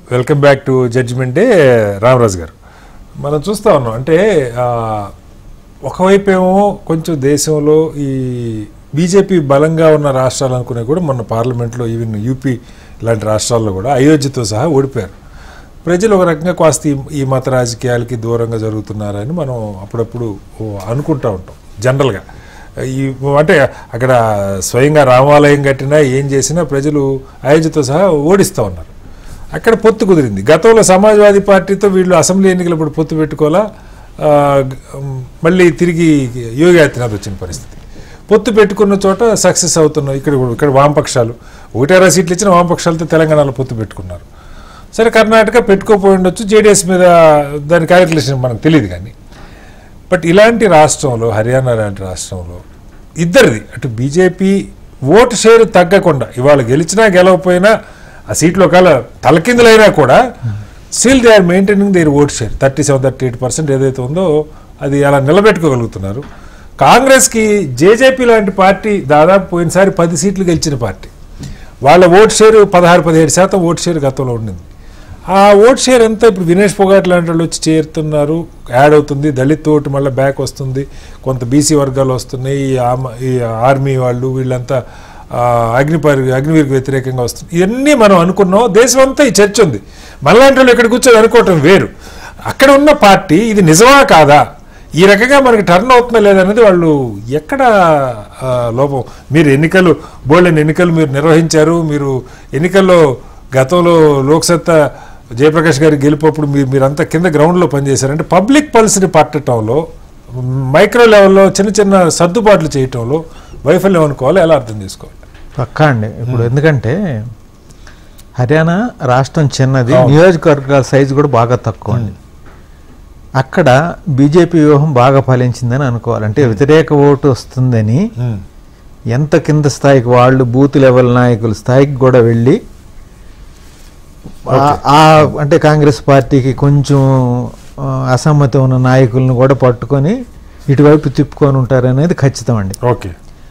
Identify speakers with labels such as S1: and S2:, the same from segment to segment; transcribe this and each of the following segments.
S1: Welcome back to judgement day. Ramaraju garu, మనం చూస్తూ ఉన్నాం అంటే ఒకవైపు ఏమో కొంచెం దేశంలో ఈ బీజేపీ బలంగా ఉన్న రాష్ట్రాలు అనుకునే కూడా మొన్న పార్లమెంట్లో ఈవెన్ యూపీ ఇలాంటి రాష్ట్రాల్లో కూడా అయోధ్యతో సహా ఓడిపోయారు. ప్రజలు ఒక రకంగా కాస్త ఈ మత రాజకీయాలకి దూరంగా జరుగుతున్నారని మనం అప్పుడప్పుడు అనుకుంటూ ఉంటాం జనరల్గా. ఈ అంటే అక్కడ స్వయంగా రామాలయం కట్టినా ఏం చేసినా ప్రజలు అయోధ్యతో సహా ఓడిస్తూ ఉన్నారు. అక్కడ పొత్తు కుదిరింది. గతంలో సమాజ్వాదీ పార్టీతో వీళ్ళు అసెంబ్లీ ఎన్నికలప్పుడు పొత్తు పెట్టుకోవాలా, మళ్ళీ తిరిగి యోగి ఆదిత్యనాథ్ వచ్చిన పరిస్థితి. పొత్తు పెట్టుకున్న చోట సక్సెస్ అవుతున్నాం. ఇక్కడ వామపక్షాలు 160 సీట్లు ఇచ్చిన వామపక్షాలతో తెలంగాణలో పొత్తు పెట్టుకున్నారు. సరే, కర్ణాటక పెట్టుకోపోయి ఉండొచ్చు, జేడీఎస్ మీద దాని క్యాలిక్యులేషన్ మనకు తెలియదు. కానీ బట్ ఇలాంటి రాష్ట్రంలో, హర్యానా లాంటి రాష్ట్రంలో ఇద్దరిది అటు బీజేపీ ఓటు షేరు తగ్గకుండా ఇవాళ గెలిచినా గెలవకపోయినా ఆ సీట్లో ఒకవేళ తలకిందులైనా కూడా still they are maintaining their vote share 37-38% ఏదైతే ఉందో అది అలా నిలబెట్టుకోగలుగుతున్నారు. కాంగ్రెస్కి జేజేపీ లాంటి పార్టీ దాదాపు పోయినసారి 10 సీట్లు గెలిచిన పార్టీ, వాళ్ళ ఓట్ షేరు 16-17% ఓట్ షేర్ గతంలో ఉండింది. ఆ ఓట్ షేర్ అంతా ఇప్పుడు వినేష్ ఫోగాట్ లాంటి వాళ్ళు వచ్చి చేరుతున్నారు, యాడ్ అవుతుంది. దళిత్ ఓటు మళ్ళీ బ్యాక్ వస్తుంది, కొంత బీసీ వర్గాలు వస్తున్నాయి, ఈ ఆర్మీ వాళ్ళు వీళ్ళంతా అగ్నివీర్కి వ్యతిరేకంగా వస్తుంది. ఇవన్నీ మనం అనుకున్నాం. దేశం అంతా ఈ చర్చ ఉంది. మనలాంటి వాళ్ళు ఇక్కడ కూర్చొని అనుకోవటం వేరు. అక్కడ ఉన్న పార్టీ ఇది నిజమా కాదా, ఈ రకంగా మనకి టర్న్ అవుతుందా లేదనేది వాళ్ళు ఎక్కడ లోపం. మీరు ఎన్నికలు బోల్డెన్ ఎన్నికలు మీరు నిర్వహించారు. మీరు ఎన్నికల్లో గతంలో లోక్సత్తా జయప్రకాష్ గారి గెలిపోప్పుడు మీరంతా కింద గ్రౌండ్లో పనిచేశారంటే పబ్లిక్ పల్స్ని పట్టడంలో, మైక్రో లెవెల్లో చిన్న చిన్న సర్దుబాట్లు చేయటంలో వైఫల్యం అనుకోవాలి. ఎలా అర్థం చేసుకోవాలి?
S2: పక్కా అండి. ఇప్పుడు ఎందుకంటే హర్యానా రాష్ట్రం చిన్నది, నియోజకవర్గాల సైజు కూడా బాగా తక్కువ అండి. అక్కడ బీజేపీ వ్యూహం బాగా ఫలించిందని అనుకోవాలంటే వ్యతిరేక ఓటు వస్తుందని ఎంత కింద స్థాయికి వాళ్ళు బూత్ లెవెల్ నాయకుల స్థాయికి కూడా వెళ్ళి అంటే కాంగ్రెస్ పార్టీకి కొంచెం అసమ్మతి ఉన్న నాయకులను కూడా పట్టుకొని ఇటువైపు తిప్పుకొని ఉంటారనేది ఖచ్చితం అండి.
S1: ఓకే.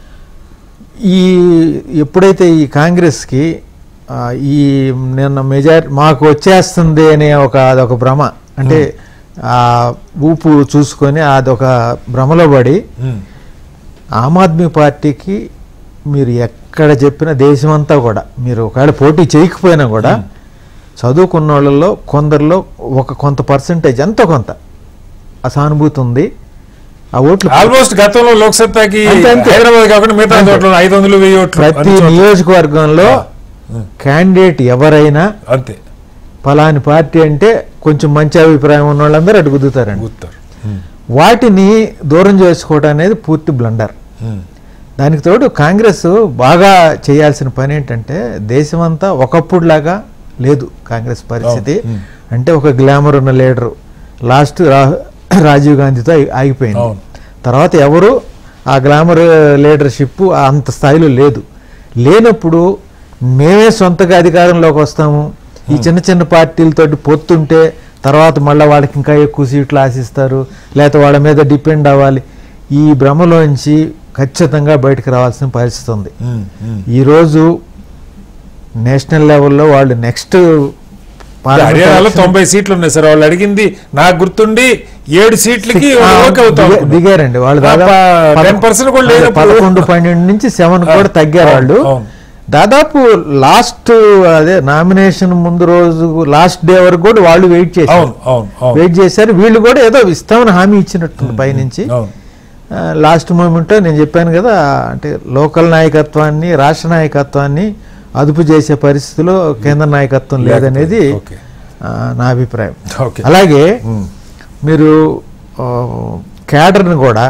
S2: ఎప్పుడైతే ఈ కాంగ్రెస్కి ఈ నిన్న మాకు వచ్చేస్తుంది అనే అదొక భ్రమ, అంటే ఆ ఊపు చూసుకొని అదొక భ్రమలో పడి ఆమ్ ఆద్మీ పార్టీకి మీరు ఎక్కడ చెప్పినా దేశమంతా కూడా మీరు ఒకవేళ పోటీ చేయకపోయినా కూడా చదువుకున్న వాళ్ళలో కొందరిలో కొంత పర్సంటేజ్ ఎంతో కొంత అసానుభూతి ఉంది. ఆ ఓట్లు
S1: ఆల్మోస్ట్ గతంలో లోక్సత్తాకి హైదరాబాద్ కాకుండా మిగతా చోట్ల 500-1000 ఓట్లు.
S2: ప్రతి నియోజకవర్గంలో క్యాండిడేట్ ఎవరైనా
S1: అంతే,
S2: ఫలాని పార్టీ అంటే కొంచెం మంచి అభిప్రాయం ఉన్న వాళ్ళందరూ అటు గుద్దుతారండి. వాటిని దూరం చేసుకోవడం అనేది పూర్తి బ్లండర్. దానికి తోడు కాంగ్రెస్ బాగా చేయాల్సిన పని ఏంటంటే, దేశమంతా ఒకప్పుడులాగా లేదు కాంగ్రెస్ పరిస్థితి. అంటే ఒక గ్లామర్ ఉన్న లీడరు లాస్ట్ రాజీవ్ గాంధీతో ఆగిపోయింది. తర్వాత ఎవరు ఆ గ్లామర్ లీడర్షిప్ అంత స్థాయిలో లేదు. లేనప్పుడు మేమే సొంతగా అధికారంలోకి వస్తాము, ఈ చిన్న చిన్న పార్టీలతో పొత్తుంటే తర్వాత మళ్ళీ వాళ్ళకి ఇంకా ఎక్కువ సీట్లు ఆశిస్తారు, లేకపోతే వాళ్ళ మీద డిపెండ్ అవ్వాలి. ఈ భ్రమలోంచి ఖచ్చితంగా బయటకు రావాల్సిన పరిస్థితి ఉంది. ఈరోజు నేషనల్ లెవెల్లో వాళ్ళు నెక్స్ట్
S1: హర్యానాలో 90 సీట్లు ఉన్నాయి సార్. వాళ్ళు అడిగింది నాకు గుర్తుండి 7 సీట్లకి
S2: దిగారండి. వాళ్ళు దాదాపు 11-12 నుంచి 7 కూడా తగ్గారు. వాళ్ళు దాదాపు లాస్ట్ నామినేషన్ ముందు రోజు లాస్ట్ డే వరకు కూడా వాళ్ళు వెయిట్ చేశారు. వీళ్ళు కూడా ఏదో ఇస్తామని హామీ ఇచ్చినట్టుంది పైనుంచి. లాస్ట్ మూమెంట్ నేను చెప్పాను కదా, అంటే లోకల్ నాయకత్వాన్ని రాష్ట్ర నాయకత్వాన్ని అదుపు చేసే పరిస్థితిలో కేంద్ర నాయకత్వం లేదనేది నా అభిప్రాయం. అలాగే మీరు క్యాడర్ని కూడా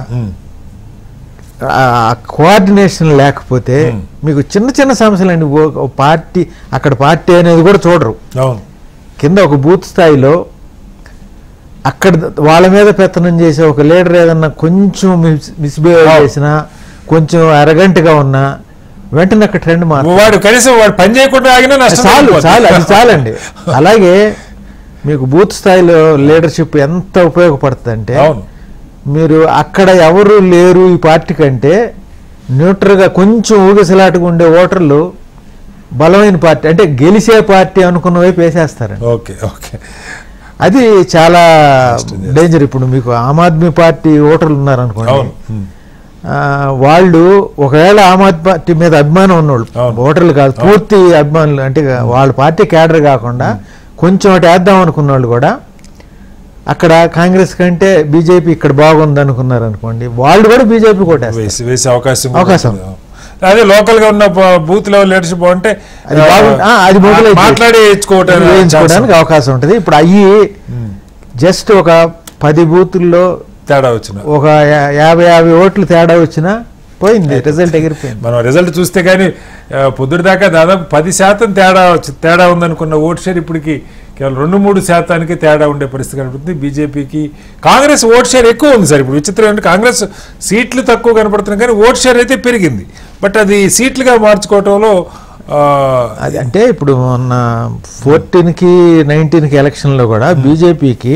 S2: కోఆర్డినేషన్ లేకపోతే మీకు చిన్న చిన్న సమస్యలు అండి. పార్టీ అక్కడ పార్టీ అనేది కూడా చూడరు. కింద ఒక బూత్ స్థాయిలో అక్కడ వాళ్ళ మీద పెత్తనం చేసే ఒక లీడర్ ఏదన్నా కొంచెం మిస్బిహేవ్ చేసినా, కొంచెం అరగంటగా ఉన్నా వెంటనే అక్కడ ట్రెండ్
S1: వాడు కనీసం వాడు పని చేయకుండా
S2: అది చాలండి. అలాగే మీకు బూత్ స్థాయిలో లీడర్షిప్ ఎంత ఉపయోగపడుతుంది అంటే, మీరు అక్కడ ఎవరు లేరు ఈ పార్టీ కంటే న్యూట్రల్గా కొంచెం ఊగిసలాటుగా ఉండే ఓటర్లు బలమైన పార్టీ అంటే గెలిచే పార్టీ అనుకున్న వైపు వేసేస్తారండి.
S1: ఓకే ఓకే
S2: అది చాలా డేంజర్. ఇప్పుడు మీకు ఆమ్ ఆద్మీ పార్టీ ఓటర్లు ఉన్నారనుకోండి, వాళ్ళు ఒకవేళ ఆమ్ ఆద్మీ పార్టీ మీద అభిమానం ఉన్నోళ్ళు, ఓటర్లు కాదు పూర్తి అభిమానులు, అంటే వాళ్ళ పార్టీ క్యాడర్ కాకుండా కొంచెం ఒకటి వేద్దాం అనుకున్న వాళ్ళు కూడా అక్కడ కాంగ్రెస్ కంటే బీజేపీ ఇక్కడ బాగుంది అనుకున్నారు అనుకోండి, వాళ్ళు కూడా బీజేపీ
S1: వేసే అవకాశం. అదే లోకల్ గా ఉన్న బూత్ లెవెల్ లీడర్షిప్ అంటే
S2: అది వేయించుకోవడానికి అవకాశం ఉంటుంది. ఇప్పుడు అయ్యి జస్ట్ ఒక 10 బూతుల్లో
S1: తేడా వచ్చిన,
S2: ఒక 50 ఓట్లు తేడా వచ్చినా పోయింది, రిజల్ట్ ఎగిరిపోయింది.
S1: మనం రిజల్ట్ చూస్తే కానీ పొద్దుటి దాకా దాదాపు 10% తేడా ఉందనుకున్న ఓట్ షేర్ ఇప్పటికి కేవలం 2-3% తేడా ఉండే పరిస్థితి కనపడుతుంది. బీజేపీకి కాంగ్రెస్ ఓట్ షేర్ ఎక్కువ ఉంది సార్. ఇప్పుడు విచిత్రం అంటే కాంగ్రెస్ సీట్లు తక్కువ కనపడుతున్నాయి కానీ ఓట్ షేర్ అయితే పెరిగింది. బట్ అది సీట్లుగా మార్చుకోవటంలో
S2: అది అంటే ఇప్పుడు మొన్న 14కి 19కి ఎలక్షన్లో కూడా బీజేపీకి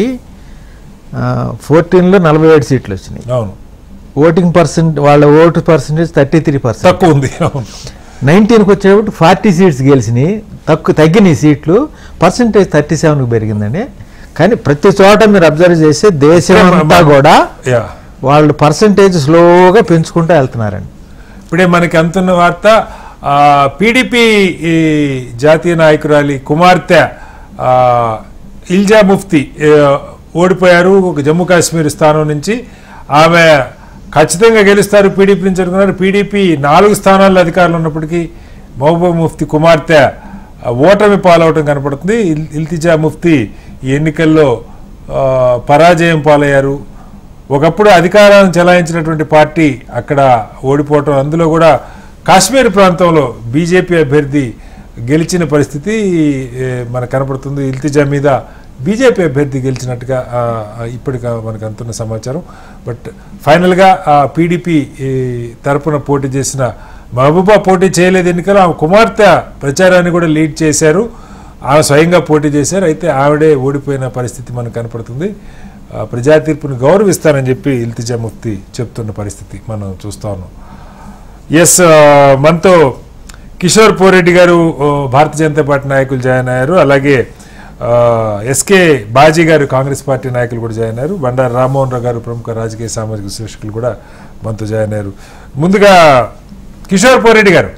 S2: 14లో 47 సీట్లు వచ్చినాయి.
S1: అవును,
S2: ఓటింగ్ వాళ్ళ ఓటు పర్సెంటేజ్ 33%
S1: తక్కువ ఉంది.
S2: 19కి వచ్చేటప్పుడు 40 సీట్స్ గెలిచినాయి, తగ్గినాయి సీట్లు, పర్సెంటేజ్ 37కి పెరిగిందండి. కానీ ప్రతి చోట మీరు అబ్జర్వ్ చేస్తే దేశం అంతా కూడా వాళ్ళు పర్సెంటేజ్ స్లోగా పెంచుకుంటూ వెళ్తున్నారండి.
S1: ఇప్పుడే మనకి అందుతున్న వార్త, పీడీపీ జాతీయ నాయకురాలి కుమార్తె ఇల్జా ముఫ్తీ ఓడిపోయారు ఒక జమ్మూ కాశ్మీర్ స్థానం నుంచి. ఆమె ఖచ్చితంగా గెలుస్తారు పీడీపీ నుంచి అనుకున్నారు. పీడీపీ 4 స్థానాల్లో అధికారులు ఉన్నప్పటికీ మహబూబా ముఫ్తీ కుమార్తె ఓటమి పాలవటం కనపడుతుంది. ఇల్తిజా ముఫ్తీ ఈ ఎన్నికల్లో పరాజయం పాలయ్యారు. ఒకప్పుడు అధికారాన్ని చెలాయించినటువంటి పార్టీ అక్కడ ఓడిపోవటం, అందులో కూడా కాశ్మీర్ ప్రాంతంలో బీజేపీ అభ్యర్థి గెలిచిన పరిస్థితి మనకు కనపడుతుంది. ఇల్తిజా మీద బీజేపీ అభ్యర్థి గెలిచినట్టుగా ఇప్పటిగా మనకు అందుతున్న సమాచారం. బట్ ఫైనల్గా పీడీపీ తరపున పోటీ చేసిన మహబూబా పోటీ చేయలేదు ఎన్నికలు. ఆమె కుమార్తె ప్రచారాన్ని కూడా లీడ్ చేశారు, ఆమె స్వయంగా పోటీ చేశారు. అయితే ఆవిడే ఓడిపోయిన పరిస్థితి మనకు కనపడుతుంది. ప్రజా తీర్పును గౌరవిస్తానని చెప్పి ఇల్తిజా ముఫ్తీ చెప్తున్న పరిస్థితి మనం చూస్తా ఉన్నాం. ఎస్, మనతో కిషోర్ పోరెడ్డి గారు భారతీయ జనతా పార్టీ నాయకులు జాయిన్ అయ్యారు. అలాగే ఎస్కే బాజీ గారు కాంగ్రెస్ పార్టీ నాయకులు కూడా జాయిన్ అయ్యారు. బండారు రామ్మోహన్ రావు గారు ప్రముఖ రాజకీయ సామాజిక విశ్లేషకులు కూడా మనతో జాయిన్ అయ్యారు. ముందుగా కిషోర్ పోరెడ్డి గారు.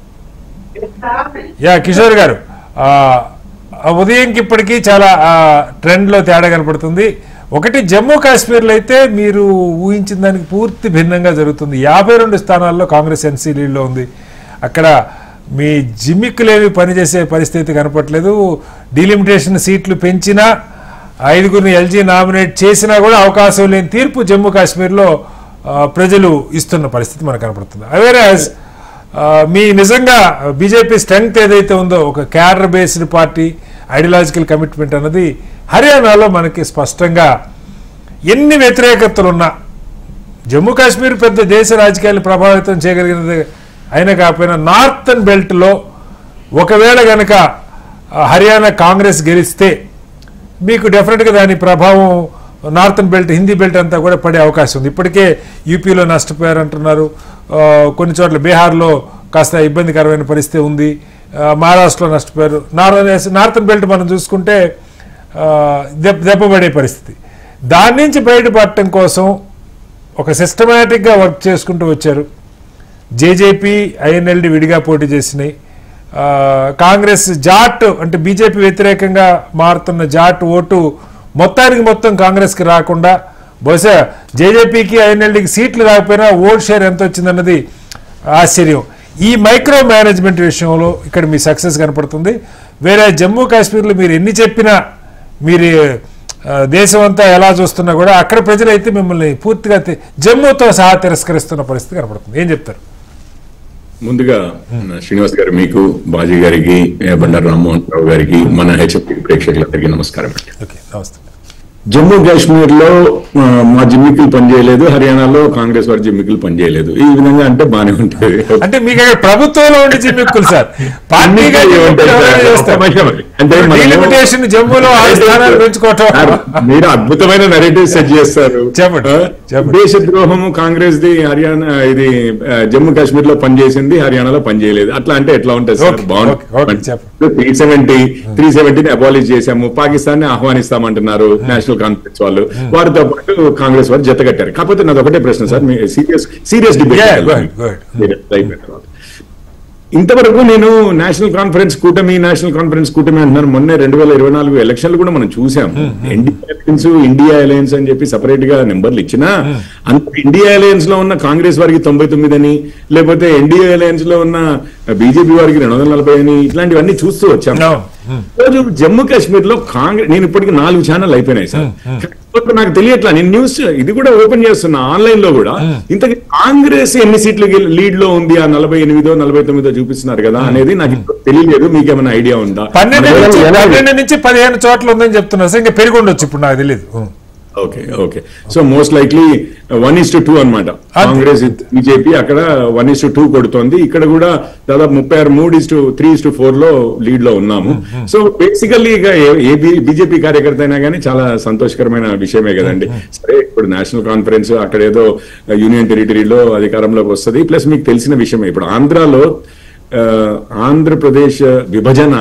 S1: కిషోర్ గారు, ఉదయంకి ఇప్పటికీ చాలా ట్రెండ్లో తేడా కనపడుతుంది. ఒకటి, జమ్మూ కాశ్మీర్లో అయితే మీరు ఊహించిన దానికి పూర్తి భిన్నంగా జరుగుతుంది. 52 స్థానాల్లో కాంగ్రెస్ ఎన్సీ లీడ్లో ఉంది. అక్కడ మీ జిమ్మిక్కులేవి పనిచేసే పరిస్థితి కనపట్లేదు. డీలిమిటేషన్ సీట్లు పెంచినా, 5గురిని ఎల్జీ నామినేట్ చేసినా కూడా అవకాశం లేని తీర్పు జమ్మూ కాశ్మీర్లో ప్రజలు ఇస్తున్న పరిస్థితి మనకు కనపడుతుంది. అవేరాజ్ మీ నిజంగా బీజేపీ స్ట్రెంగ్త్ ఏదైతే ఉందో, ఒక cadre based party, ideological commitment అన్నది హర్యానాలో మనకి స్పష్టంగా ఎన్ని వ్యతిరేకతలున్నా, జమ్మూ కాశ్మీర్ పెద్ద దేశ రాజకీయాలు ప్రభావితం చేయగలిగినది అయినా కాకపోయినా నార్థన్ బెల్ట్లో ఒకవేళ గనక హర్యానా కాంగ్రెస్ గెలిస్తే మీకు డెఫినెట్గా దాని ప్రభావం నార్థన్ బెల్ట్, హిందీ బెల్ట్ అంతా కూడా పడే అవకాశం ఉంది. ఇప్పటికే యూపీలో నష్టపోయారంటున్నారు, కొన్ని చోట్ల బీహార్లో కాస్త ఇబ్బందికరమైన పరిస్థితి ఉంది, మహారాష్ట్రలో నష్టపోయారు. నార్థన్ బెల్ట్ మనం చూసుకుంటే దెబ్బపడే పరిస్థితి. దాని నుంచి బయటపడటం కోసం ఒక సిస్టమేటిక్గా వర్క్ చేసుకుంటూ వచ్చారు. జేజేపీ, ఐఎన్ఎల్డి విడిగా పోటీ చేసినాయి. కాంగ్రెస్ జాట్ అంటే బీజేపీ వ్యతిరేకంగా మారుతున్న జాట్ ఓటు మొత్తం కాంగ్రెస్కి రాకుండా, బహుశా జేజేపీకి ఐఎన్ఎల్డికి సీట్లు రాకపోయినా ఓట్ షేర్ ఎంత వచ్చిందన్నది ఆశ్చర్యం. ఈ మైక్రో మేనేజ్మెంట్ విషయంలో ఇక్కడ మీ సక్సెస్ కనపడుతుంది. వేరే జమ్మూ కాశ్మీర్లో మీరు ఎన్ని చెప్పినా, మీరు దేశం అంతా ఎలా చూస్తున్నా కూడా అక్కడ ప్రజలైతే మిమ్మల్ని పూర్తిగా జమ్మూతో సహా తిరస్కరిస్తున్న పరిస్థితి కనపడుతుంది. ఏం చెప్తారు?
S3: ముందుగా శ్రీనివాస్ గారు, మీకు, బాజీ గారికి, బండారు రామ్మోహన్ రావు గారికి, మన హెచ్ఎఫ్ ప్రేక్షకులందరికీ నమస్కారం అండి.
S1: ఓకే, నమస్తే.
S3: జమ్మూ కాశ్మీర్ లో మా జిమ్మికులు పనిచేయలేదు, హర్యానాలో కాంగ్రెస్ వారి జిమ్మికులు పనిచేయలేదు. ఈ విధంగా అంటే బానే ఉంటుంది.
S1: అంటే మీకు ప్రభుత్వంలో ఉండే జిమ్మిక్కులు సార్, పార్టీగా జమ్మూలో పెంచుకోవటం.
S3: మీరు అద్భుతమైన నెరేటివ్ సెట్ చేస్తారు. దేశ ద్రోహము కాంగ్రెస్ ది, హర్యానా ఇది జమ్మూ కాశ్మీర్ లో పనిచేసింది, హర్యానాలో పనిచేయలేదు. అట్లా అంటే ఎట్లా ఉంటుంది సార్? బాగుంటుంది. 370 అబాలిష్ చేశాము, పాకిస్తాన్ ని ఆహ్వానిస్తామంటున్నారు నేషనల్ కాన్ఫరెన్స్ వాళ్ళు, వారితో పాటు కాంగ్రెస్ వారు జత కట్టారు. కాకపోతే నాది ఒకటే ప్రశ్న సార్, సీరియస్ డిబేట్. ఇంతవరకు నేను నేషనల్ కాన్ఫరెన్స్ కూటమి అంటున్నారు. మొన్న 2024 ఎలక్షన్లు కూడా మనం చూసాం. ఇండియా అలయన్స్ అని చెప్పి సపరేట్ గా నెంబర్లు ఇచ్చినా, అంత ఇండియా అలయన్స్ లో ఉన్న కాంగ్రెస్ వారికి 99 అని, లేకపోతే ఎన్డీఏ అలయన్స్ లో ఉన్న బీజేపీ వారికి 240 అని, ఇట్లాంటివన్నీ చూస్తూ వచ్చాం. రోజు జమ్మూ కాశ్మీర్ లో కాంగ్రెస్, నేను ఇప్పటికి 4 ఛానల్ అయిపోయినాయి సార్, నాకు తెలియట్లా. నేను న్యూస్ ఇది కూడా ఓపెన్ చేస్తున్నా ఆన్లైన్ లో కూడా. ఇంతకీ కాంగ్రెస్ ఎన్ని సీట్లు లీడ్ లో ఉంది? ఆ 48 49 చూపిస్తున్నారు కదా అనేది నాకు తెలియలేదు. మీకేమైనా ఐడియా ఉందా?
S1: 12 నుంచి 15 చోట్ల ఉందని చెప్తున్నారు సార్, ఇంకా పెరిగి ఉండొచ్చు, ఇప్పుడు నాకు తెలియదు.
S3: ఓకే. సో మోస్ట్ లైక్లీ 1:2 అన్నమాట. కాంగ్రెస్ బీజేపీ అక్కడ 1:2 కొడుతోంది. ఇక్కడ కూడా దాదాపు 36 3:4 లో లీడ్ లో ఉన్నాము. సో బేసికల్లీ ఇక ఏ బీజేపీ కార్యకర్త అయినా కానీ చాలా సంతోషకరమైన విషయమే కదండి. సరే, ఇప్పుడు నేషనల్ కాన్ఫరెన్స్ అక్కడ ఏదో యూనియన్ టెరిటరీలో అధికారంలోకి వస్తుంది. ప్లస్ మీకు తెలిసిన విషయమే, ఇప్పుడు ఆంధ్రాలో ఆంధ్రప్రదేశ్ విభజన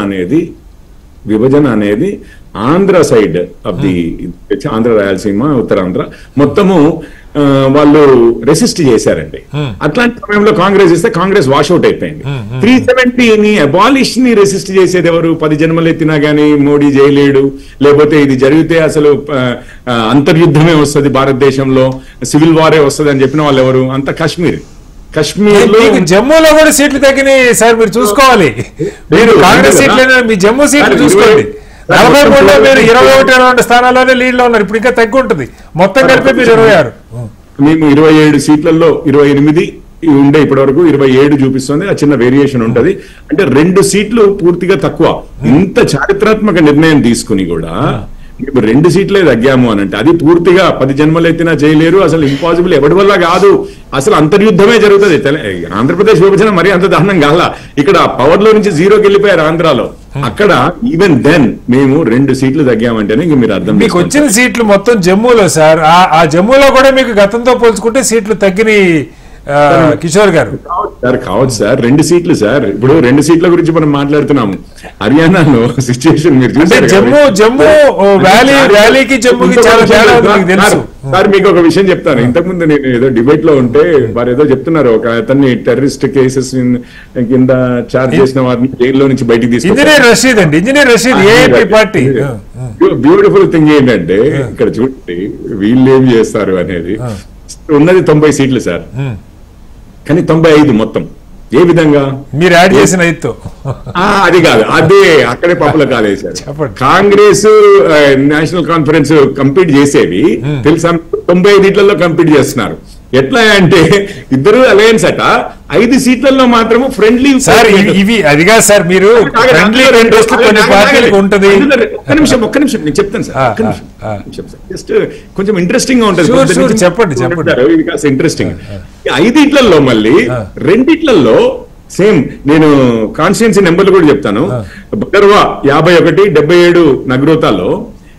S3: అనేది Andhra side of the Andhra, Rayalaseema, Uttarandhra మొత్తము వాళ్ళు రెసిస్ట్ చేశారండి. అట్లాంటి సమయంలో కాంగ్రెస్ ఇస్తే కాంగ్రెస్ వాషౌట్ అయిపోయింది. 370ని అబాలిష్ ని రెసిస్ట్ చేసేది ఎవరు? 10 జన్మలు ఎత్తినా గానీ మోడీ చేయలేడు, లేకపోతే ఇది జరిగితే అసలు అంతర్యుద్ధమే వస్తుంది, భారతదేశంలో సివిల్ వారే వస్తుంది అని చెప్పిన వాళ్ళు ఎవరు? అంత కాశ్మీర్ లో.
S1: జమ్మూలో కూడా సీట్లు తగ్గినాయి సార్, మీరు చూసుకోవాలి. మీరు కాంగ్రెస్ సీట్లైనా మీ జమ్మూ సీట్లు చూసుకోండి. 43లో మీరు 21 స్థానాల్లోనే లీడ్ లో ఉన్నారు. ఇప్పుడు ఇంకా తగ్గి ఉంటుంది. మొత్తం కలిపి మీరు 26.
S3: మేము 27 సీట్లలో 28 ఉండే ఇప్పటి వరకు 27 చూపిస్తుంది. ఆ చిన్న వేరియేషన్ ఉంటది. అంటే 2 సీట్లు పూర్తిగా తక్కువ. ఇంత చారిత్రాత్మక నిర్ణయం తీసుకుని కూడా ఇప్పుడు 2 సీట్లే తగ్గాము అని అంటే అది పూర్తిగా 10 జన్మలు ఎత్తినా చేయలేరు. అసలు ఇంపాసిబుల్, ఎవరి వల్ల కాదు. అసలు అంతర్యుద్ధమే జరుగుతుంది. ఆంధ్రప్రదేశ్ విభజన మరీ అంత దారుణం కాల. ఇక్కడ పవర్ లో నుంచి 0కి వెళ్ళిపోయారు ఆంధ్రాలో. అక్కడ ఈవెన్ దెన్ మేము 2 సీట్లు తగ్గామంటేనే ఇంక మీరు అర్థం.
S1: మీకు వచ్చిన సీట్లు మొత్తం జమ్మూలో సార్, ఆ జమ్మూలో కూడా మీకు గతంతో పోల్చుకుంటే సీట్లు తగ్గినాయి కిషోర్ గారు.
S3: కావచ్చు సార్, 2 సీట్లు సార్. ఇప్పుడు 2 సీట్ల గురించి మనం మాట్లాడుతున్నాము. హర్యానాలో సిచ్యువేషన్ మీరు చూసారు.
S1: జమ్మూ వ్యాలీకి జమ్మూకి చాలా తేడా ఉంది తెలుసు
S3: సార్. మీకు ఒక విషయం చెప్తాను. ఇంతకుముందు నేను ఏదో డిబేట్ లో ఉంటే వారు ఏదో చెప్తున్నారు, ఒక అతన్ని టెర్రరిస్ట్ కేసెస్ కింద చార్జ్ చేసిన వారిని జైల్లో నుంచి బయటికి తీసుకొచ్చారు.
S1: Engineer Rashid AP party.
S3: Beautiful thing ఏంటంటే ఇక్కడ చూడండి వీళ్ళు ఏం చేస్తారు అనేది. ఉన్నది 90 సీట్లు సార్, కానీ 95 మొత్తం. ఏ విధంగా?
S1: మీరు యాడ్ చేసిన
S3: అది కాదు, అదే అక్కడే పప్పుల కాలేశారు. కాంగ్రెస్ నేషనల్ కాన్ఫరెన్స్ కంప్లీట్ చేసేవి తెలుసా? 95 కంప్లీట్ చేస్తున్నారు. ఎట్లా అంటే ఇద్దరు అలయన్స్ అట, 5 సీట్లలో మాత్రము ఫ్రెండ్లీ.
S1: సార్ ఇవి అదిగా సార్, మీరు ఫ్రెండ్లీ కొన్ని పార్టీలకు ఉంటుంది.
S3: ఒక్క నిమిషం నేను చెప్తాను సార్. జస్ట్ కొంచెం ఇంట్రెస్టింగ్ గా ఉంటుంది.
S1: చెప్పండి.
S3: ఇది కాస్త ఇంట్రెస్టింగ్. 5 మళ్ళీ 2 సేమ్. నేను కాన్స్టిట్యున్సీ నెంబర్లు కూడా చెప్తాను. బగర్వా 51, 77 నగ్రోతాలో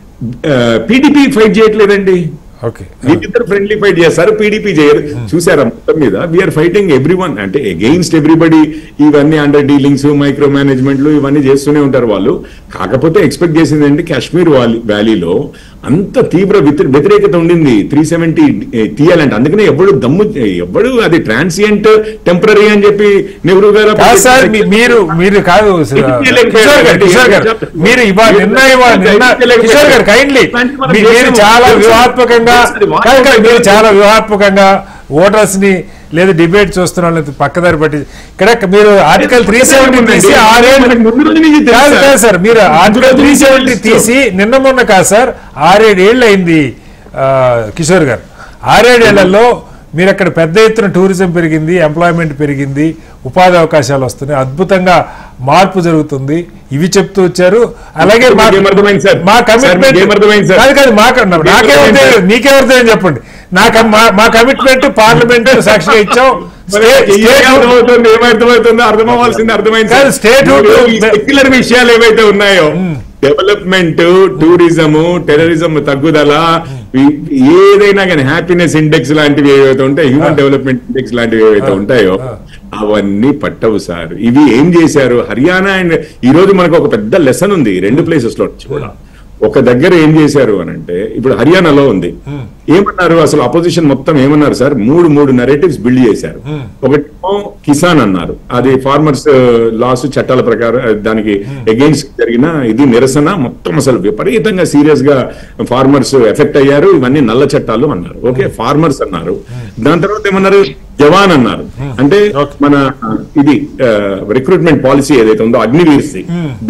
S3: పీడీపీ ఫైట్ చేయట్లేదండి. వీళ్ళిద్దరు ఫ్రెండ్లీ ఫైట్ చేస్తారు, పీడీపీ చేయరు. చూసారా మొత్తం మీద వీఆర్ ఫైటింగ్ ఎవ్రీవన్, అంటే అగెయిన్స్ట్ ఎవ్రీబడి. ఇవన్నీ అండర్ డీలింగ్స్, మైక్రో మేనేజ్మెంట్లు ఇవన్నీ చేస్తూనే ఉంటారు వాళ్ళు. కాకపోతే ఎక్స్పెక్ట్ చేసింది ఏంటి, కాశ్మీర్ వ్యాలీలో అంత తీవ్ర వ్యతిరేకత ఉండింది 370 తీయాలంటే. అందుకనే ఎవడు అది ట్రాన్సియంట్ టెంపరీ అని చెప్పి నెహ్రూ గారు
S1: మీరు కాదు మీరు చాలా వ్యూహాత్మకంగా ఓటర్స్ ని లేదా డిబేట్ చూస్తున్న పక్కదారి పట్టి ఇక్కడ మీరు ఆర్టికల్ 370 తీసి 6 సార్, మీరు ఆర్టికల్ 370 తీసి నిన్న మొన్న కాదు సార్ 6-7 ఏళ్ళు అయింది కిషోర్ గారు. 6-7 ఏళ్లలో మీరు అక్కడ పెద్ద ఎత్తున టూరిజం పెరిగింది, ఎంప్లాయ్మెంట్ పెరిగింది, ఉపాధి అవకాశాలు వస్తున్నాయి, అద్భుతంగా మార్పు జరుగుతుంది, ఇవి చెప్తూ వచ్చారు. అలాగే మా కమిట్మెంట్ నీకేమర్థం చెప్పండి. మా కమిట్మెంట్ పార్లమెంట్ సాక్షిగా ఇచ్చాం.
S3: ఏమర్థమవుతుందో అర్థమవ్వాల్సింది అర్థమైంది. సెక్యులర్ విషయాలు ఏవైతే ఉన్నాయో, డెవలప్మెంట్, టూరిజము, టెర్రరిజం తగ్గుదల, ఏదైనా కానీ హ్యాపీనెస్ ఇండెక్స్ లాంటివి ఏవైతే ఉంటాయో, హ్యూమన్ డెవలప్మెంట్ ఇండెక్స్ లాంటివి ఏవైతే ఉంటాయో అవన్నీ పట్టవు సార్. ఇవి ఏం చేశారు హర్యానా అండ్ ఈ రోజు మనకు ఒక పెద్ద లెసన్ ఉంది రెండు ప్లేసెస్ లో కూడా. ఒక దగ్గర ఏం చేశారు అని అంటే, ఇప్పుడు హర్యానాలో ఉంది, ఏమన్నారు అసలు అపోజిషన్ మొత్తం ఏమన్నారు సార్, మూడు నెరేటివ్స్ బిల్డ్ చేశారు. ఒకటేమో కిసాన్ అన్నారు, అది ఫార్మర్స్ లాస్ చట్టాల ప్రకారం దానికి అగెయిన్స్ట్ జరిగిన ఇది నిరసన, మొత్తం అసలు విపరీతంగా సీరియస్ గా ఫార్మర్స్ ఎఫెక్ట్ అయ్యారు, ఇవన్నీ నల్ల చట్టాలు అన్నారు. ఓకే, ఫార్మర్స్ అన్నారు. దాని తర్వాత ఏమన్నారు, జవాన్ అన్నారు, అంటే మన ఇది రిక్రూట్మెంట్ పాలసీ ఏదైతే ఉందో అగ్నివీర్స్ది.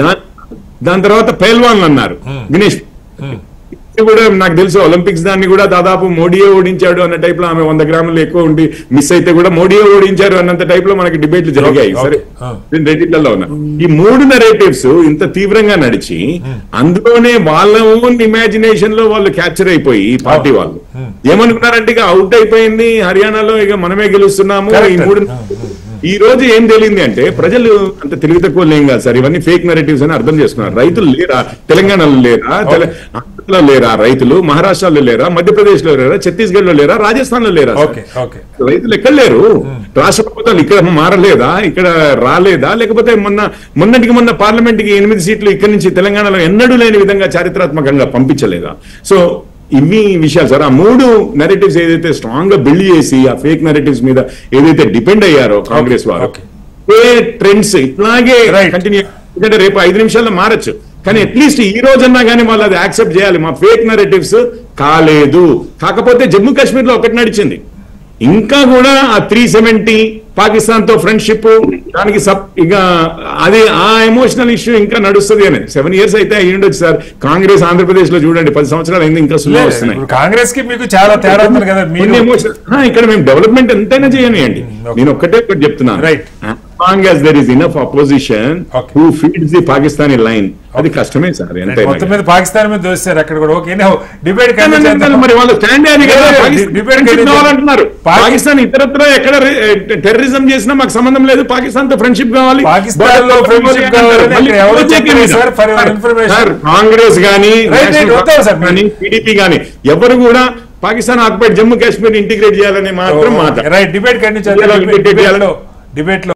S3: దాని తర్వాత పైల్వాన్ అన్నారు, దినేష్ కూడా నాకు తెలుసు ఒలింపిక్స్ దాన్ని కూడా దాదాపు మోడీయే ఓడించాడు అన్న టైప్ లో, ఆమె 100 గ్రాములు ఎక్కువ ఉండి మిస్ అయితే కూడా మోడీయే ఓడించారు అన్నంత టైప్ లో మనకి డిబేట్లు జరిగాయి. సరే, రెండిట్లలో ఉన్నా ఈ 3 నెరేటివ్స్ ఇంత తీవ్రంగా నడిచి అందులోనే వాళ్ళ ఓన్ ఇమాజినేషన్ లో వాళ్ళు క్యాప్చర్ అయిపోయి ఈ పార్టీ వాళ్ళు ఏమనుకున్నారంటే ఇక అవుట్ అయిపోయింది హర్యానాలో, ఇక మనమే గెలుస్తున్నాము. ఈ 3 ఈ రోజు ఏం తెలియంది అంటే, ప్రజలు అంత తెలివి తక్కువ లేం కాదు సార్, ఇవన్నీ ఫేక్ నెరేటివ్స్ అని అర్థం చేసుకున్నారు. రైతులు లేరా తెలంగాణలో, లేరా ఆంధ్రలో, లేరా రైతులు మహారాష్ట్రలో, లేరా మధ్యప్రదేశ్ లో, లేరా ఛత్తీస్గఢ్ లో, లేరా రాజస్థాన్ లో, లేరా రైతులు ఎక్కడ లేరు? రాష్ట్ర ప్రభుత్వాలు ఇక్కడ మారలేదా, ఇక్కడ రాలేదా? లేకపోతే మొన్నటికి మొన్న పార్లమెంట్ కి 8 సీట్లు ఇక్కడి నుంచి తెలంగాణలో ఎన్నడూ లేని విధంగా చారిత్రాత్మకంగా పంపించలేదా? సో ఇవి విషయాలు సార్. ఆ 3 నెరేటివ్స్ ఏదైతే స్ట్రాంగ్ గా బిల్డ్ చేసి ఆ ఫేక్ నెరేటివ్స్ మీద ఏదైతే డిపెండ్ అయ్యారో కాంగ్రెస్ వారు, ట్రెండ్స్ ఇట్లాగే కంటిన్యూ, ఎందుకంటే రేపు 5 నిమిషాల్లో మారచ్చు, కానీ అట్లీస్ట్ ఈ రోజన్నా కానీ వాళ్ళు అది యాక్సెప్ట్ చేయాలి. మా ఫేక్ నెరేటివ్స్ కాలేదు. కాకపోతే జమ్మూ కాశ్మీర్ లో ఒకటి నడిచింది, ఇంకా కూడా ఆ 370 పాకిస్తాన్ తో ఫ్రెండ్షిప్ దానికి ఇక అది ఆ ఎమోషనల్ ఇష్యూ ఇంకా నడుస్తుంది అని 7 years అయితే అయ్యి ఉండొచ్చు సార్. కాంగ్రెస్ ఆంధ్రప్రదేశ్ లో చూడండి 10 సంవత్సరాలు అయింది, ఇంకా సులువు వస్తున్నాయి.
S1: కాంగ్రెస్ కి మీకు చాలా తేడా ఉంది కదా.
S3: ఇక్కడ మేము డెవలప్మెంట్ ఎంతైనా చేయనియండి, నేను ఒక్కటే చెప్తున్నాను, long as there is enough opposition who feeds the Pakistani line, అది కష్టమే సార్.
S1: మొత్తం మీద పాకిస్తాన్ మీద దోస్తారు అక్కడ కూడా. ఓకే, డిబేట్
S3: మరి వాళ్ళు స్టాండ్ అయ్యారు కదా, అంటున్నారు పాకిస్తాన్ ఇతరత్ర ఎక్కడ టెర్రరిజం చేసినా మాకు సంబంధం లేదు, పాకిస్తాన్ తో ఫ్రెండ్షిప్ కావాలి, కాంగ్రెస్ గానీ టీడీపీ గానీ ఎవరు కూడా పాకిస్తాన్ ఆక్యుపైడ్ జమ్మూ కాశ్మీర్ ఇంటిగ్రేట్ చేయాలని మాత్రం మాట.
S1: డిబేట్ లో